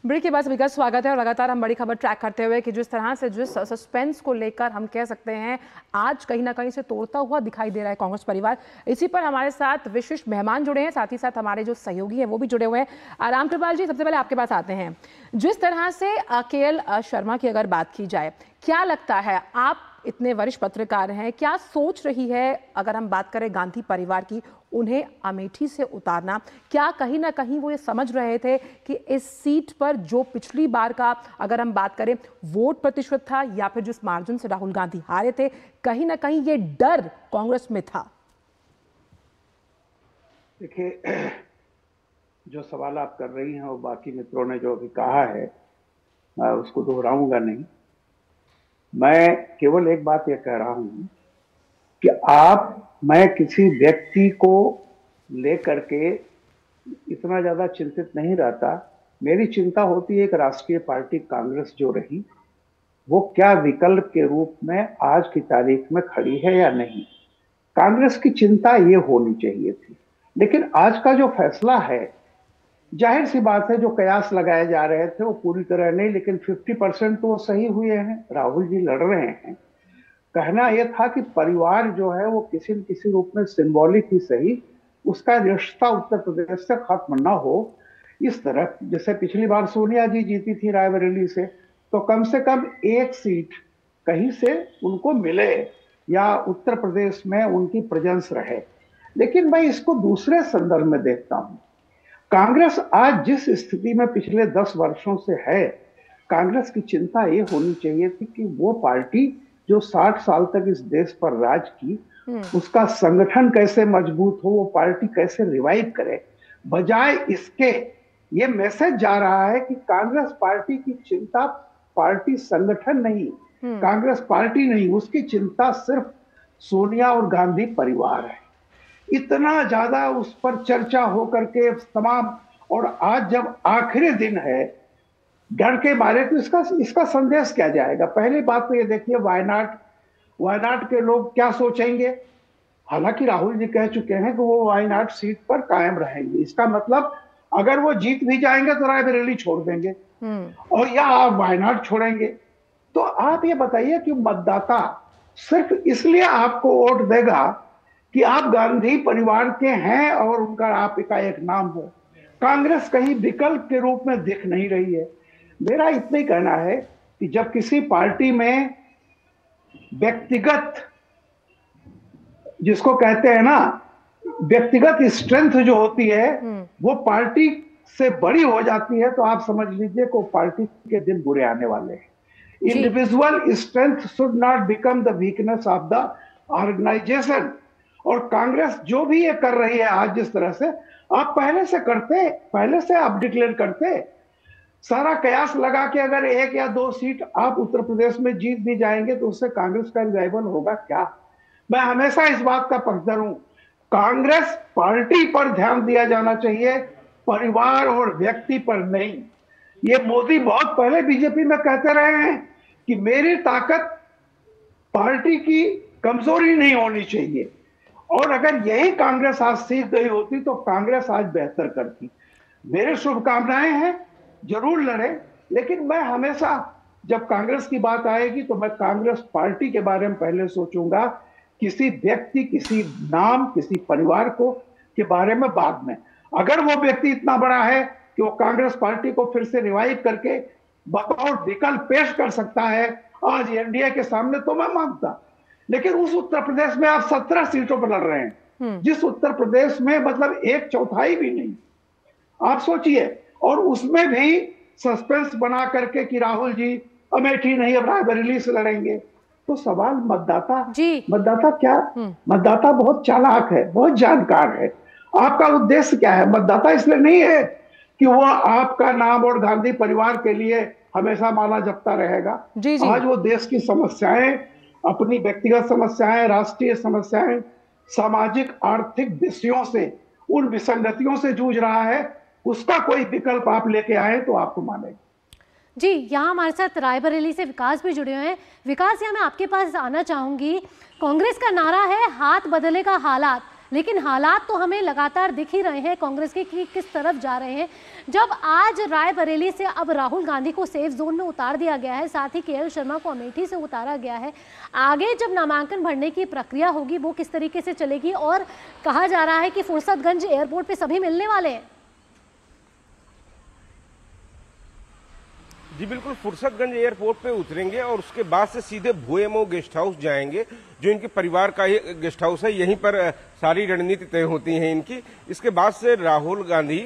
Break के बाद सभी का स्वागत है और लगातार हम बड़ी खबर ट्रैक करते हुए कि जिस तरह से जिस सस्पेंस को लेकर हम कह सकते हैं आज कहीं ना कहीं से तोड़ता हुआ दिखाई दे रहा है कांग्रेस परिवार। इसी पर हमारे साथ विशिष्ट मेहमान जुड़े हैं, साथ ही साथ हमारे जो सहयोगी हैं वो भी जुड़े हुए हैं। रामकृपाल जी, सबसे पहले आपके पास आते हैं। जिस तरह से के.एल. शर्मा की अगर बात की जाए, क्या लगता है, आप इतने वरिष्ठ पत्रकार हैं, क्या सोच रही है अगर हम बात करें गांधी परिवार की, उन्हें अमेठी से उतारना? क्या कहीं ना कहीं वो ये समझ रहे थे कि इस सीट पर जो पिछली बार का अगर हम बात करें वोट प्रतिशत था या फिर जिस मार्जिन से राहुल गांधी हारे थे, कहीं ना कहीं ये डर कांग्रेस में था? देखिए, जो सवाल आप कर रही हैं और बाकी मित्रों ने जो अभी कहा है, मैं उसको दोहराऊंगा नहीं। मैं केवल एक बात यह कह रहा हूं कि मैं किसी व्यक्ति को लेकर के इतना ज्यादा चिंतित नहीं रहता। मेरी चिंता होती है एक राष्ट्रीय पार्टी कांग्रेस जो रही, वो क्या विकल्प के रूप में आज की तारीख में खड़ी है या नहीं। कांग्रेस की चिंता ये होनी चाहिए थी। लेकिन आज का जो फैसला है, जाहिर सी बात है, जो कयास लगाए जा रहे थे वो पूरी तरह नहीं, लेकिन 50% तो वो सही हुए हैं। राहुल जी लड़ रहे हैं। कहना यह था कि परिवार जो है वो किसी न किसी रूप में सिंबॉलिक ही सही, उसका रिश्ता उत्तर प्रदेश से खत्म ना हो। इस तरह जैसे पिछली बार सोनिया जी जीती थी रायबरेली से कम एक सीट कहीं से उनको मिले या उत्तर प्रदेश में उनकी प्रेजेंस रहे। लेकिन मैं इसको दूसरे संदर्भ में देखता हूं। कांग्रेस आज जिस स्थिति में पिछले 10 वर्षों से है, कांग्रेस की चिंता ये होनी चाहिए थी कि वो पार्टी जो 60 साल तक इस देश पर राज की, उसका संगठन कैसे मजबूत हो, वो पार्टी कैसे रिवाइव करे। बजाय इसके ये मैसेज जा रहा है कि कांग्रेस पार्टी की चिंता पार्टी संगठन नहीं, कांग्रेस पार्टी नहीं, उसकी चिंता सिर्फ सोनिया और गांधी परिवार है। इतना ज्यादा उस पर चर्चा होकर के तमाम, और आज जब आखिरी दिन है डर के मारे, तो इसका संदेश क्या जाएगा? पहली बात तो ये देखिए, वायनाड के लोग क्या सोचेंगे। हालांकि राहुल जी कह चुके हैं कि वो वायनाड सीट पर कायम रहेंगे। इसका मतलब अगर वो जीत भी जाएंगे तो रायबरेली छोड़ देंगे और या वायनाड छोड़ेंगे। तो आप ये बताइए कि मतदाता सिर्फ इसलिए आपको वोट देगा कि आप गांधी परिवार के हैं और उनका आपका एक नाम हो। कांग्रेस कहीं विकल्प के रूप में दिख नहीं रही है। मेरा इतना ही कहना है कि जब किसी पार्टी में व्यक्तिगत, जिसको कहते हैं ना, व्यक्तिगत स्ट्रेंथ जो होती है वो पार्टी से बड़ी हो जाती है, तो आप समझ लीजिए कि पार्टी के दिन बुरे आने वाले हैं। Individual strength should not become the weakness of the organisation. और कांग्रेस जो भी ये कर रही है आज, जिस तरह से आप पहले से आप डिक्लेयर करते, सारा कयास लगा के अगर 1 या 2 सीट आप उत्तर प्रदेश में जीत भी जाएंगे तो उससे कांग्रेस का रिवाइवल होगा क्या? मैं हमेशा इस बात का पक्षधर हूं, कांग्रेस पार्टी पर ध्यान दिया जाना चाहिए, परिवार और व्यक्ति पर नहीं। ये मोदी बहुत पहले बीजेपी में कहते रहे हैं कि मेरी ताकत पार्टी की कमजोरी नहीं होनी चाहिए, और अगर यही कांग्रेस आज सीख गई होती तो कांग्रेस आज बेहतर करती। मेरी शुभकामनाएं हैं, जरूर लड़े, लेकिन मैं हमेशा जब कांग्रेस की बात आएगी तो मैं कांग्रेस पार्टी के बारे में पहले सोचूंगा, किसी व्यक्ति, किसी नाम, किसी परिवार को के बारे में बाद में। अगर वो व्यक्ति इतना बड़ा है कि वो कांग्रेस पार्टी को फिर से रिवाइव करके बतौर विकल्प पेश कर सकता है आज एनडीए के सामने, तो मैं मानता। लेकिन उस उत्तर प्रदेश में आप 17 सीटों पर लड़ रहे हैं, जिस उत्तर प्रदेश में मतलब 1/4 भी नहीं। आप सोचिए, और उसमें भी सस्पेंस बना करके कि राहुल जी अमेठी नहीं अब रायबरेली से लड़ेंगे। तो सवाल मतदाता क्या, मतदाता बहुत चालाक है, बहुत जानकार है। आपका उद्देश्य क्या है? मतदाता इसलिए नहीं है कि वो आपका नाम और गांधी परिवार के लिए हमेशा माला जपता रहेगा। आज वो देश की समस्याएं, अपनी व्यक्तिगत समस्याएं, राष्ट्रीय समस्याएं, सामाजिक आर्थिक विषयों से, उन विसंगतियों से जूझ रहा है। उसका कोई विकल्प आप लेके आए तो आपको मानेगा। जी, यहाँ हमारे साथ रायबरेली से विकास भी जुड़े हुए हैं। विकास, यहाँ मैं आपके पास आना चाहूंगी। कांग्रेस का नारा है हाथ बदलेगा हालात, लेकिन हालात तो हमें लगातार दिख ही रहे हैं कांग्रेस के कि किस तरफ जा रहे हैं। जब आज रायबरेली से अब राहुल गांधी को सेफ जोन में उतार दिया गया है, साथ ही केएल शर्मा को अमेठी से उतारा गया है, आगे जब नामांकन भरने की प्रक्रिया होगी वो किस तरीके से चलेगी? और कहा जा रहा है कि फुर्सतगंज एयरपोर्ट पे सभी मिलने वाले हैं। जी बिल्कुल, फुर्सतगंज एयरपोर्ट पे उतरेंगे और उसके बाद से सीधे भूएमओ गेस्ट हाउस जाएंगे, जो इनके परिवार का ही गेस्ट हाउस है। यहीं पर सारी रणनीति तय होती है इनकी। इसके बाद से राहुल गांधी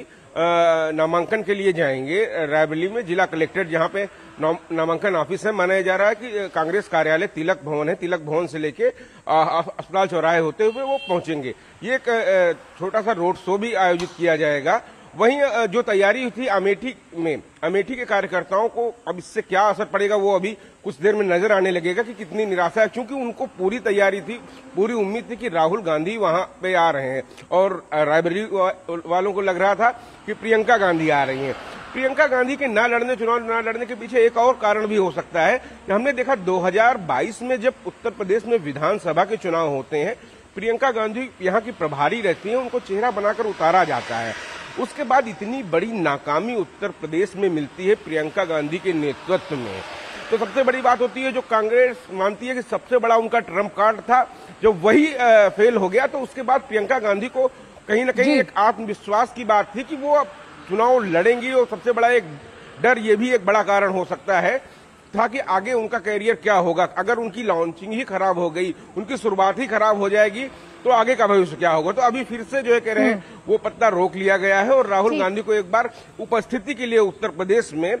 नामांकन के लिए जाएंगे रायबरेली में। जिला कलेक्ट्रेट जहां पे नामांकन ऑफिस है, माना जा रहा है कि कांग्रेस कार्यालय तिलक भवन है, तिलक भवन से लेके अस्पताल चौराहे होते हुए वो पहुंचेंगे। ये एक छोटा सा रोड शो भी आयोजित किया जाएगा। वहीं जो तैयारी थी अमेठी में, अमेठी के कार्यकर्ताओं को अब इससे क्या असर पड़ेगा वो अभी कुछ देर में नजर आने लगेगा कि कितनी निराशा है, क्योंकि उनको पूरी तैयारी थी, पूरी उम्मीद थी कि राहुल गांधी वहां पे आ रहे हैं और रायबरेली वालों को लग रहा था कि प्रियंका गांधी आ रही हैं। प्रियंका गांधी के चुनाव न लड़ने के पीछे एक और कारण भी हो सकता है कि हमने देखा 2022 में जब उत्तर प्रदेश में विधानसभा के चुनाव होते हैं, प्रियंका गांधी यहाँ की प्रभारी रहती हैं, उनको चेहरा बनाकर उतारा जाता है। उसके बाद इतनी बड़ी नाकामी उत्तर प्रदेश में मिलती है प्रियंका गांधी के नेतृत्व में। तो सबसे बड़ी बात होती है, जो कांग्रेस मानती है कि सबसे बड़ा उनका ट्रम्प कार्ड था, जब वही फेल हो गया, तो उसके बाद प्रियंका गांधी को कहीं ना कहीं एक आत्मविश्वास की बात थी कि वो अब चुनाव लड़ेंगी। और सबसे बड़ा एक डर, ये भी एक बड़ा कारण हो सकता है था कि आगे उनका कैरियर क्या होगा। अगर उनकी लॉन्चिंग ही खराब हो गई, उनकी शुरुआत ही खराब हो जाएगी, तो आगे का भविष्य क्या होगा। तो अभी फिर से जो है कह रहे हैं वो पत्ता रोक लिया गया है और राहुल गांधी को एक बार उपस्थिति के लिए उत्तर प्रदेश में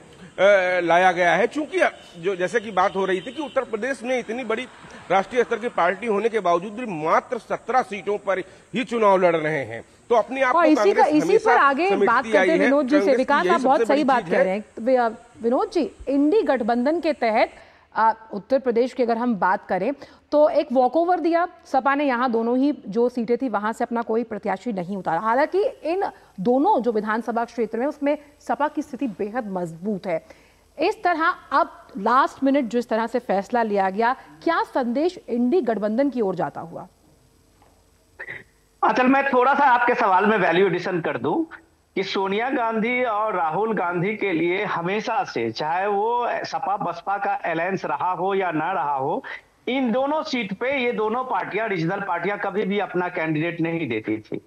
लाया गया है। चूंकि जो जैसे कि बात हो रही थी कि उत्तर प्रदेश में इतनी बड़ी राष्ट्रीय स्तर की पार्टी होने के बावजूद भी मात्र 17 सीटों पर ही चुनाव लड़ रहे हैं, तो अपने आप को इसी पर आगे बात करते हैं विनोद जी से। विकास, आप बहुत सही बात कह रहे हैं। विनोद जी, इंडी गठबंधन के तहत उत्तर प्रदेश की अगर हम बात करें तो एक वॉकओवर दिया सपा ने, यहाँ दोनों ही जो सीटें थी वहां से अपना कोई प्रत्याशी नहीं उतारा। हालांकि इन दोनों जो विधानसभा क्षेत्र में उसमें सपा की स्थिति बेहद मजबूत है। इस तरह अब लास्ट मिनट जिस तरह से फैसला लिया गया, क्या संदेश इंडी गठबंधन की ओर जाता हुआ? अचल, मैं थोड़ा सा आपके सवाल में वैल्यू एडिशन कर दूं कि सोनिया गांधी और राहुल गांधी के लिए हमेशा से, चाहे वो सपा बसपा का अलायंस रहा हो या ना रहा हो, इन दोनों सीट पे ये दोनों पार्टियां, रीजनल पार्टियां, कभी भी अपना कैंडिडेट नहीं देती थी।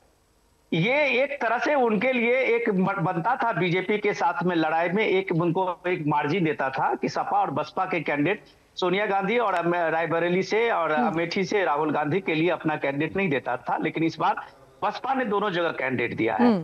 ये एक तरह से उनके लिए एक बनता था, बीजेपी के साथ में लड़ाई में एक उनको एक मार्जिन देता था कि सपा और बसपा के कैंडिडेट सोनिया गांधी और रायबरेली से और अमेठी से राहुल गांधी के लिए अपना कैंडिडेट नहीं देता था। लेकिन इस बार बसपा ने दोनों जगह कैंडिडेट दिया है।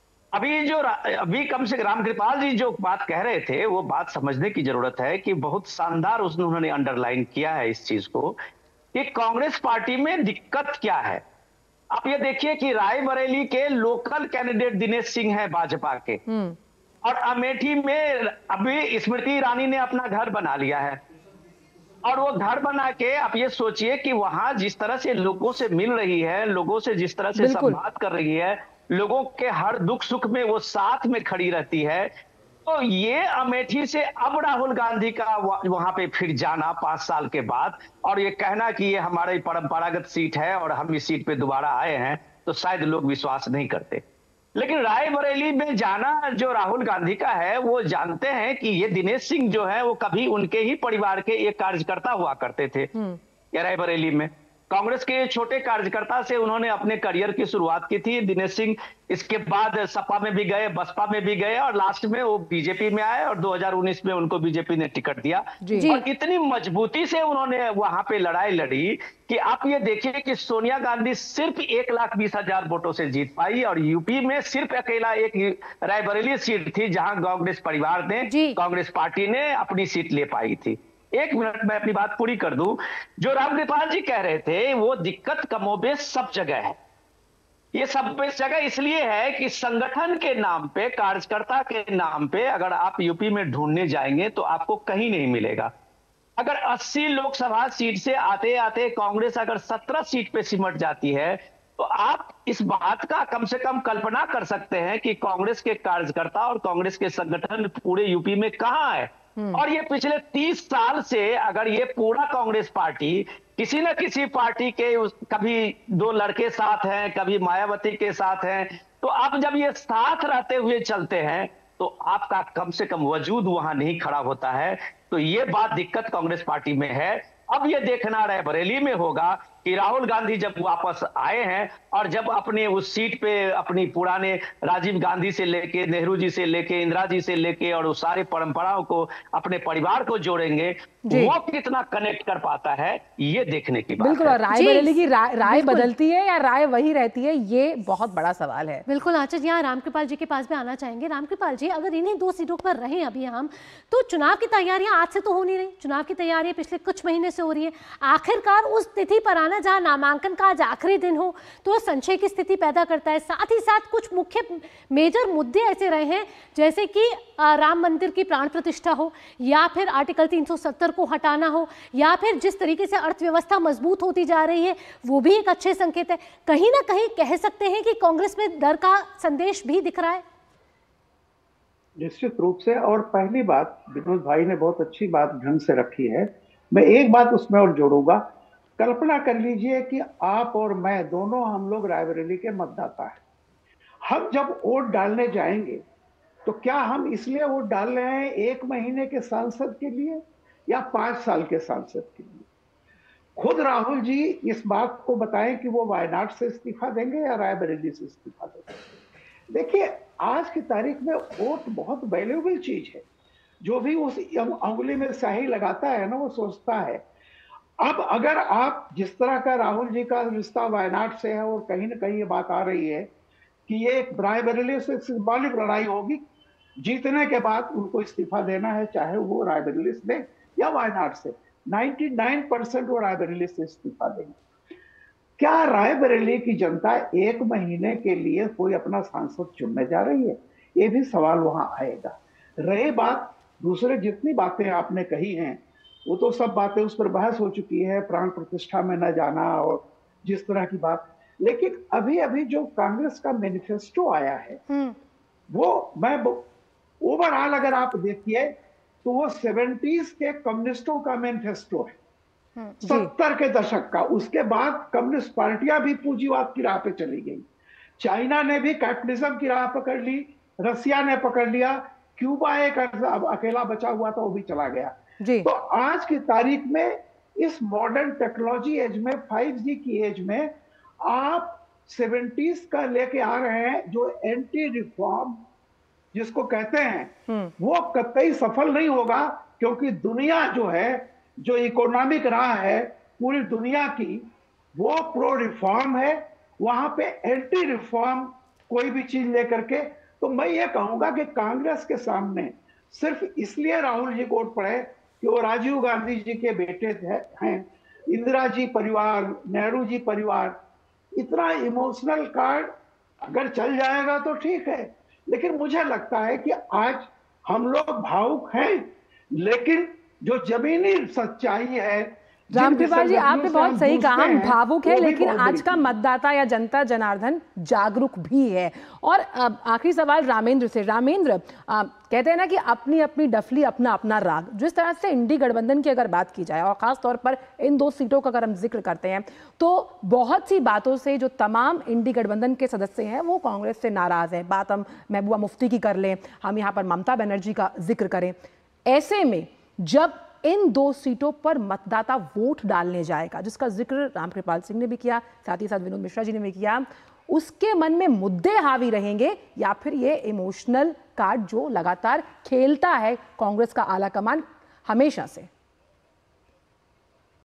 अभी कम से रामकृपाल जी जो बात कह रहे थे वो बात समझने की जरूरत है कि बहुत शानदार उन्होंने अंडरलाइन किया है इस चीज को कि कांग्रेस पार्टी में दिक्कत क्या है। आप ये देखिए कि रायबरेली के लोकल कैंडिडेट दिनेश सिंह है भाजपा के, और अमेठी में अभी स्मृति ईरानी ने अपना घर बना लिया है। और वो घर बना के आप ये सोचिए कि वहां जिस तरह से लोगों से मिल रही है, लोगों से जिस तरह से संवाद कर रही है, लोगों के हर दुख सुख में वो साथ में खड़ी रहती है, तो ये अमेठी से अब राहुल गांधी का वहां पे फिर जाना 5 साल के बाद और ये कहना कि ये हमारी परंपरागत सीट है और हम इस सीट पे दोबारा आए हैं, तो शायद लोग विश्वास नहीं करते। लेकिन रायबरेली में जाना जो राहुल गांधी का है, वो जानते हैं कि ये दिनेश सिंह जो है वो कभी उनके ही परिवार के एक कार्यकर्ता हुआ करते थे। रायबरेली में कांग्रेस के छोटे कार्यकर्ता से उन्होंने अपने करियर की शुरुआत की थी दिनेश सिंह। इसके बाद सपा में भी गए, बसपा में भी गए और लास्ट में वो बीजेपी में आए और 2019 में उनको बीजेपी ने टिकट दिया। और इतनी मजबूती से उन्होंने वहां पे लड़ाई लड़ी कि आप ये देखिए कि सोनिया गांधी सिर्फ 1,20,000 वोटों से जीत पाई और यूपी में सिर्फ अकेला एक रायबरेली सीट थी जहां कांग्रेस परिवार ने, कांग्रेस पार्टी ने अपनी सीट ले पाई थी। एक मिनट में अपनी बात पूरी कर दूं। जो रामकृपाल जी कह रहे थे वो दिक्कत कमोबेश सब जगह है। ये सब जगह इसलिए है कि संगठन के नाम पे, कार्यकर्ता के नाम पे अगर आप यूपी में ढूंढने जाएंगे तो आपको कहीं नहीं मिलेगा। अगर 80 लोकसभा सीट से आते आते कांग्रेस अगर 17 सीट पे सिमट जाती है तो आप इस बात का कम से कम कल्पना कर सकते हैं कि कांग्रेस के कार्यकर्ता और कांग्रेस के संगठन पूरे यूपी में कहां है। और ये पिछले 30 साल से अगर ये पूरा कांग्रेस पार्टी किसी न किसी पार्टी के कभी दो लड़के साथ हैं, कभी मायावती के साथ हैं, तो अब जब ये साथ रहते हुए चलते हैं तो आपका कम से कम वजूद वहां नहीं खड़ा होता है। तो ये बात दिक्कत कांग्रेस पार्टी में है। अब ये देखना रायबरेली में होगा कि राहुल गांधी जब वापस आए हैं और जब अपने उस सीट पे अपनी पुराने राजीव गांधी से लेके, नेहरू जी से लेके, इंदिरा जी से लेके और उस सारे परंपराओं को अपने परिवार को जोड़ेंगे, वो कितना कनेक्ट कर पाता है, ये देखने की बात बिल्कुल। है। और रायबरेली की राय बदलती है या राय वही रहती है, ये बहुत बड़ा सवाल है। बिल्कुल आचार्य, यहाँ रामकृपाल जी के पास भी आना चाहेंगे। रामकृपाल जी, अगर इन्हीं 2 सीटों पर रहे अभी हम, तो चुनाव की तैयारियां आज से तो हो नहीं रही, चुनाव की तैयारियां पिछले कुछ महीने से हो रही है। आखिरकार उस तिथि पर आना जहां नामांकन का आज आखिरी दिन हो तो संशय की स्थिति पैदा करता है। साथ ही साथ कुछ मुख्य मेजर मुद्दे ऐसे रहे हैं जैसे कि राम मंदिर की प्राण प्रतिष्ठा हो, या फिर आर्टिकल 370 को हटाना हो, या फिर जिस तरीके से अर्थव्यवस्था मजबूत होती जा रही है वो भी एक अच्छे संकेत है। कहीं ना कहीं कह सकते हैं कि कांग्रेस में डर का संदेश भी दिख रहा है। निश्चित रूप से। और पहली बात, विनोद भाई ने बहुत अच्छी बात ढंग से रखी है, मैं एक बात उसमें और जोड़ूंगा। कल्पना कर लीजिए कि आप और मैं दोनों, हम लोग रायबरेली के मतदाता हैं। हम जब वोट डालने जाएंगे तो क्या हम इसलिए वोट डाल रहे हैं 1 महीने के सांसद के लिए या 5 साल के सांसद के लिए? खुद राहुल जी इस बात को बताएं कि वो वायनाड से इस्तीफा देंगे या रायबरेली से इस्तीफा देंगे। देखिए, आज की तारीख में वोट बहुत वैल्यूएबल चीज है। जो भी उस अंगुली में स्याही लगाता है ना, वो सोचता है। अब अगर आप जिस तरह का राहुल जी का रिश्ता वायनाड से है, और कहीं ना कहीं ये बात आ रही है कि ये एक रायबरेली से सिंबॉलिक लड़ाई होगी, जीतने के बाद उनको इस्तीफा देना है, चाहे वो रायबरेली से दे या वायनाड से। 99% वो रायबरेली से इस्तीफा देंगे। क्या रायबरेली की जनता 1 महीने के लिए कोई अपना सांसद चुनने जा रही है? ये भी सवाल वहां आएगा। रही बात दूसरे, जितनी बातें आपने कही हैं वो तो सब बातें, उस पर बहस हो चुकी है, प्राण प्रतिष्ठा में न जाना और जिस तरह की बात। लेकिन अभी अभी जो कांग्रेस का मैनिफेस्टो आया है, वो मैं ओवरऑल अगर आप देखिए तो वो 70s के कम्युनिस्टों का मैनिफेस्टो है, 70 के दशक का। उसके बाद कम्युनिस्ट पार्टियां भी पूंजीवाद की राह पे चली गई। चाइना ने भी कैपिटलिज्म की राह पकड़ ली, रसिया ने पकड़ लिया, क्यूबा एक अकेला बचा हुआ था, वो भी चला गया। तो आज की तारीख में इस मॉडर्न टेक्नोलॉजी एज में, 5G की एज में, आप 70s का लेके आ रहे हैं जो एंटी रिफॉर्म जिसको कहते हैं, वो कतई सफल नहीं होगा। क्योंकि दुनिया जो है, जो इकोनॉमिक राह है पूरी दुनिया की, वो प्रो रिफॉर्म है। वहां पे एंटी रिफॉर्म कोई भी चीज लेकर के, तो मैं ये कहूंगा कि कांग्रेस के सामने सिर्फ इसलिए राहुल जी वोट पड़े कि वो राजीव गांधी जी के बेटे हैं, इंदिरा जी परिवार, नेहरू जी परिवार, इतना इमोशनल कार्ड अगर चल जाएगा तो ठीक है। लेकिन मुझे लगता है कि आज हम लोग भावुक हैं, लेकिन जो जमीनी सच्चाई है, रामकृपाल जी, आपने बहुत सही कहा, हम भावुक है, लेकिन आज का मतदाता या जनता जनार्दन जागरूक भी है। और आखिरी सवाल रामेंद्र से। रामेंद्र, कहते हैं ना कि अपनी अपनी डफली, अपना अपना राग। जिस तरह से इंडी गठबंधन की अगर बात की जाए और खास तौर पर इन 2 सीटों का अगर हम जिक्र करते हैं, तो बहुत सी बातों से जो तमाम इंडी गठबंधन के सदस्य हैं वो कांग्रेस से नाराज हैं। बात हम महबूबा मुफ्ती की कर लें, हम यहाँ पर ममता बनर्जी का जिक्र करें। ऐसे में जब इन 2 सीटों पर मतदाता वोट डालने जाएगा, जिसका जिक्र रामकृपाल सिंह ने भी किया, साथ ही साथ विनोद मिश्रा जी ने भी किया, उसके मन में मुद्दे हावी रहेंगे या फिर ये इमोशनल कार्ड जो लगातार खेलता है कांग्रेस का आला कमान हमेशा से?